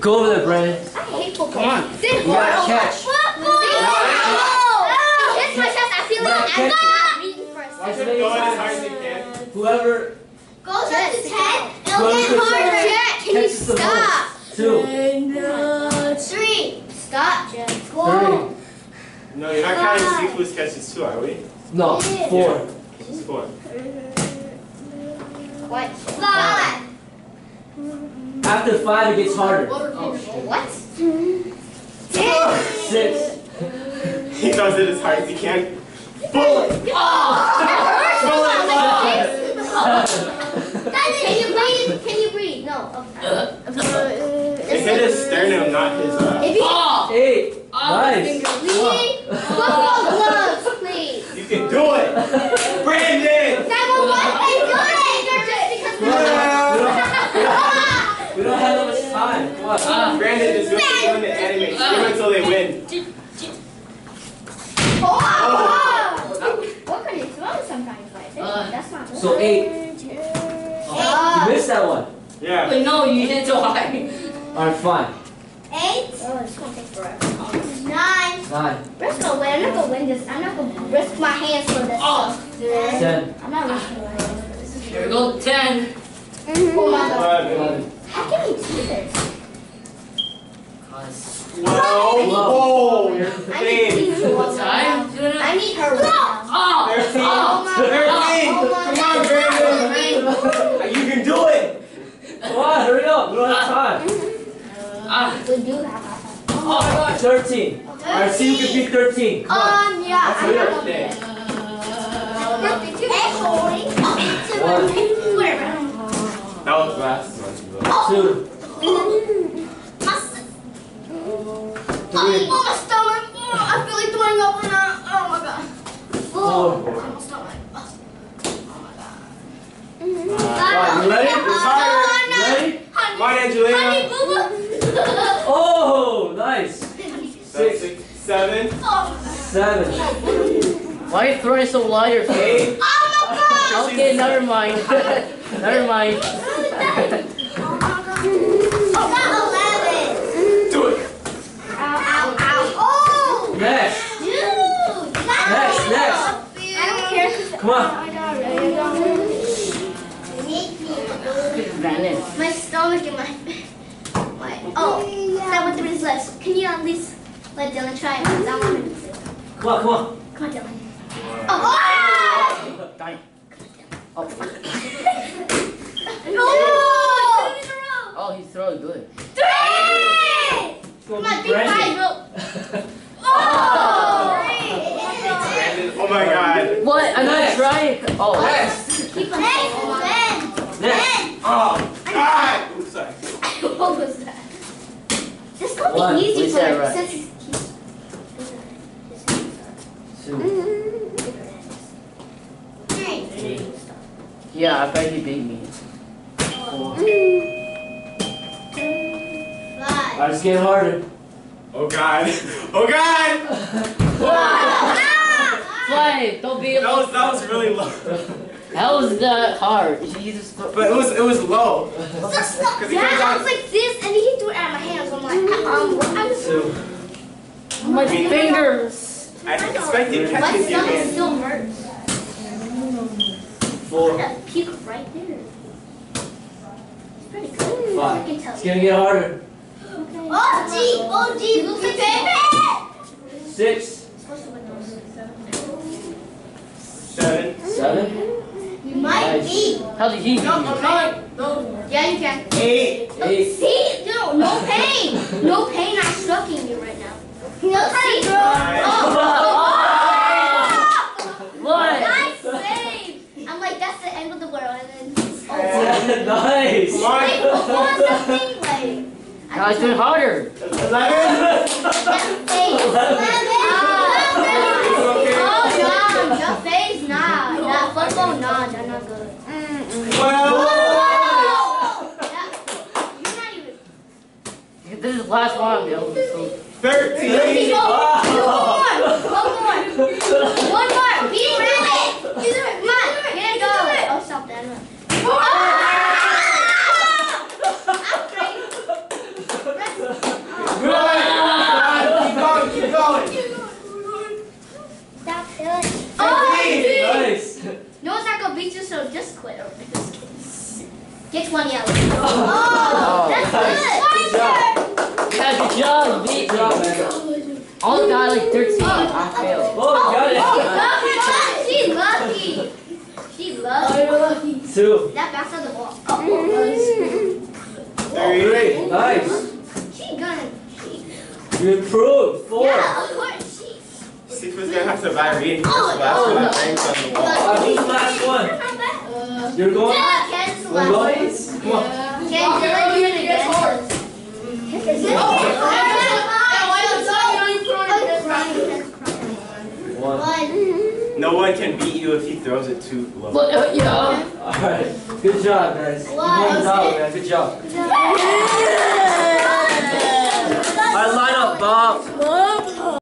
Go over there, Brandon. I hate football. Come on. This You gotta catch. Football! Hits my chest. I feel like I'm breathing first. Watch Go it. as hard as you can. Whoever Goes up to 10. It'll Whoever get gets harder. Can you catches the stop? most. 2. 3. Stop, Jen. 3. No, you're not counting Sifu's catches too, are we? No. 4. It's 4. What? 5. After 5, it gets harder. What? 6. He does it as hard as he can. Bullet. Can you breathe? No. It hit his sternum, not his 8. Nice. Football gloves, please. You can do it! Brandon! 911, hey, do it! You're just because We don't have that much time. Come on. Brandon is really doing the anime. Scream until they win. What could you throw sometimes like this? That's not good. So 8. You missed that one. Yeah. But no, you hit so high. Alright, fine. 8. Oh, it's gonna take forever. 9. 9. We're just gonna win. I'm not gonna win this. I'm not gonna risk my hands for this. 10. I'm not risking my hands for this. Here we go, 10. Oh my god. 11. How can you do this? Whoa! You're I fake. need her What time? I need her right now. 13. Oh my 13. Come on, Brandon. You can do it. Come on, hurry up. We don't have time. We do have our time. Oh my god. 13. Alright, see who can beat 13. Come on. Yeah. That's your birthday. Actually, whatever. That was last one. 2. Oh, my stomach. I feel like throwing up right now. Oh my god. 4. My stomach. Alright, you ready? Ready? Come on, Angelina. Honey, boo boo. Oh, nice. 6. 7. 7. Why are you throwing so loud, your face? 8. Oh my god. Okay, never mind. Never mind. Oh, not 11. Do it. Ow, ow, ow. Oh. Next. Dude. Next. I don't care. Come on. My stomach and my oh, that went through his legs. Can you at least let Dylan try it? I want him to do it. Come on, come on. Come on, Dylan. Oh! Dying. Oh! Oh, he's throwing good. 3! Come on, big five, bro. Oh! Brandon, oh my god. What? I'm not trying. Oh. Keep on Next. Oh, God. Oops, sorry. What was that? This is gonna One. be easy What's for that, him right? since he's 2. 3. Yeah, I bet he beat me. 4. 5. Alright, it's getting harder. Oh, God. Oh, God. Fly, don't be That was really low. How was that hard? Jesus. But it was low. Yeah, I was like this, and he threw it out of my hands. I'm like, My fingers. I expected my catching your stomach hand. still hurts. 4. Got a puke right there. It's pretty good. I 5. can tell It's you. gonna get harder. Oh, gee, look at that. 6. 7. 7. You might Nice. be. How did he beat you? Yeah, you can. 8. 8. See, dude, no pain. No pain. I'm sucking you right now. No pain, girl. What? Nice save. I'm like, that's the end of the world, and then. Nice. Come on. Wait, what was that anyway? Now it's been harder. 11. That's 8. 11. Oh, no, your face, nah. Nah, football, nah, they're not good. 12. You're not even. This is the last one, yo. 13. One more. Be ready. Come on, get it going. Oh, stop that. I'm Get 20 out. Oh, that's good. Good job. Yeah, good job. Good job, man. All got like 13. I failed. Oh, you got it. She's lucky. She's lucky. 2. That bounced out the ball. 3. Nice. She's gonna. You improved. 4. Yeah, of course. See who's gonna have to buy reading this last one. Thanks on the wall. Who's the last one? You're going? Ken's the We're last one. going? Come on. Ken, Dylan, you're gonna get hard. No one can beat you if he throws it too low. Yeah. Alright. Good job, guys. You won the dollar, man. Good job. Alright, line up, Bob.